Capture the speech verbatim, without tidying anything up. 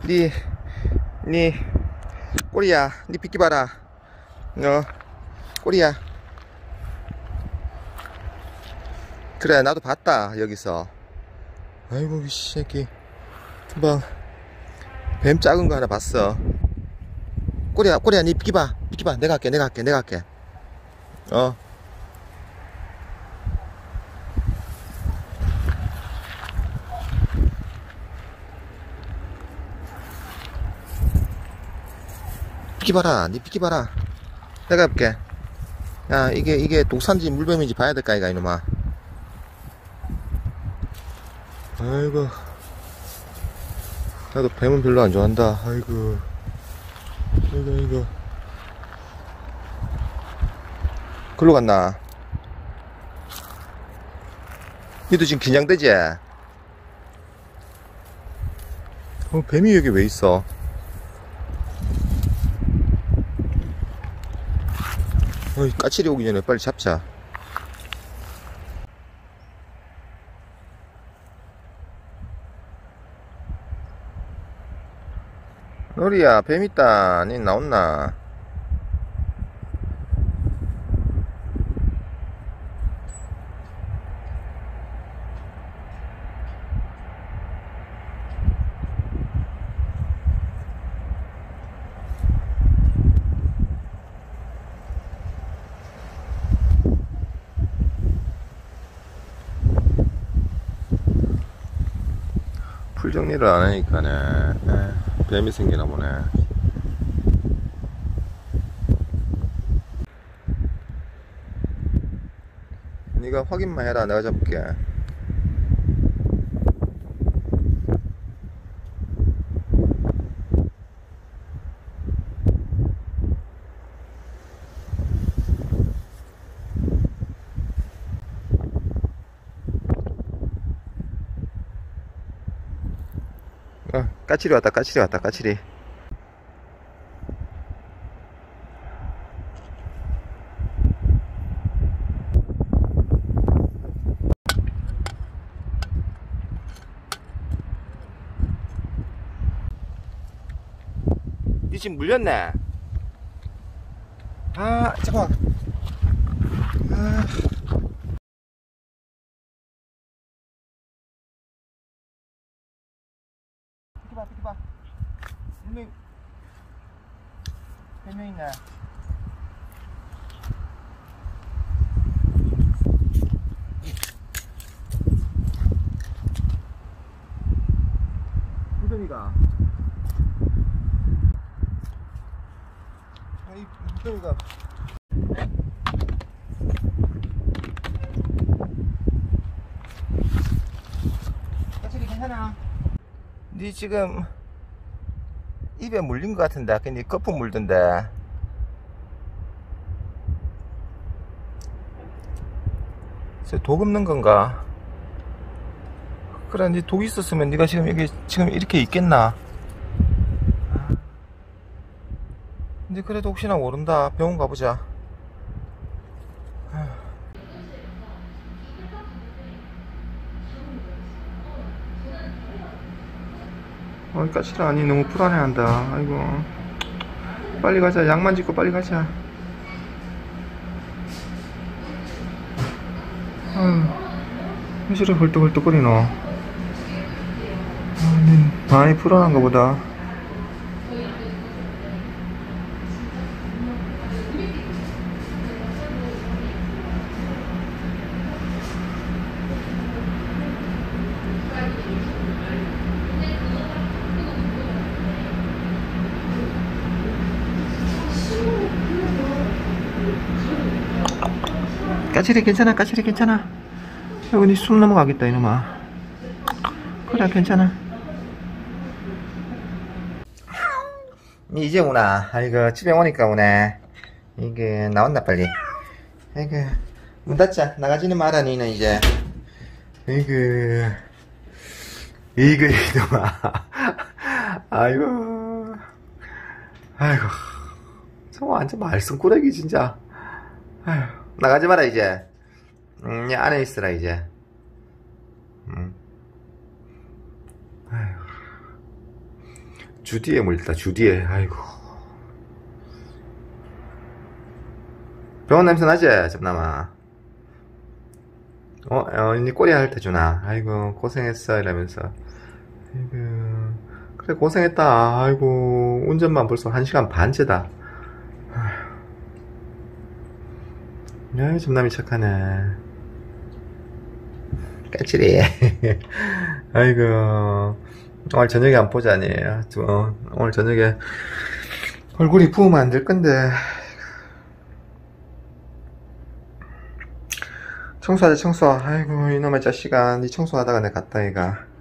니, 니, 꼬리야. 니 빗기 봐라. 어, 꼬리야. 그래, 나도 봤다, 여기서. 아이고, 이 새끼. 금방, 뱀 작은 거 하나 봤어. 꼬리야, 꼬리야, 니 빗기 봐. 빗기 봐. 내가 할게, 내가 할게, 내가 할게. 어. 빗기 봐라, 니 빗기 봐라. 내가 해볼게. 야, 이게, 이게 독산지 물뱀인지 봐야 될까, 이가, 이놈아. 아이고. 나도 뱀은 별로 안 좋아한다. 아이고. 아이고, 아이고. 글로 갔나? 니도 지금 긴장되지? 어, 뱀이 여기 왜 있어? 어이, 까칠이 오기 전에 빨리 잡자. 노리야, 뱀 있다. 니 나온나? 풀 정리를 안 하니까네. 에, 뱀이 생기나 보네. 네가 확인만 해라. 내가 잡을게. 어, 까칠이 왔다. 까칠이 왔다. 까칠이. 니 지금 물렸네. 아, 잠깐만. 아. 비켜봐, 비켜봐. 분명히 뱀이 있네. 무덤이가. 이 무덤이가. 까칠이 괜찮아? 니 지금 입에 물린 것 같은데 아까 니 거품 물던데. 독 없는 건가? 그래, 니 독 있었으면 니가 지금 여기 지금 이렇게 있겠나? 근데 그래도 혹시나 모른다. 병원 가보자. 어이, 까칠아. 아니, 너무 불안해한다. 아이고. 빨리 가자. 약만 짓고 빨리 가자. 아유, 왜 저래 헐떡헐떡거리노? 아니, 많이 불안한가 보다. 까칠이 괜찮아. 까칠이 괜찮아. 여기 니 숨 넘어가겠다 이놈아. 그래, 괜찮아. 이제 오나? 아이고, 집에 오니까 오네. 이게 나온다 빨리. 아이고, 문 닫자. 나가지는 마라 니는 이제. 아이고, 이거 이놈아. 아이고, 아이고, 저 완전 말썽꾸러기 진짜. 아휴, 나가지 마라 이제. 음, 이 안에 있으라 이제. 음. 아휴. 주디에 물렸다, 주디에. 아이고. 병원 냄새 나지, 잡남아? 어, 어, 니 꼬리 할 때 주나? 아이고, 고생했어, 이러면서. 아이고, 그래, 고생했다. 아이고, 운전만 벌써 한 시간 반째다. 야, 잡남이 착하네. 까칠해. 아이고, 오늘 저녁에 안 보자니. 어, 오늘 저녁에 얼굴이 부으면 안 될 건데. 청소하자, 청소. 아이고, 이놈의 자식아. 니 청소하다가 내가 갔다, 얘가.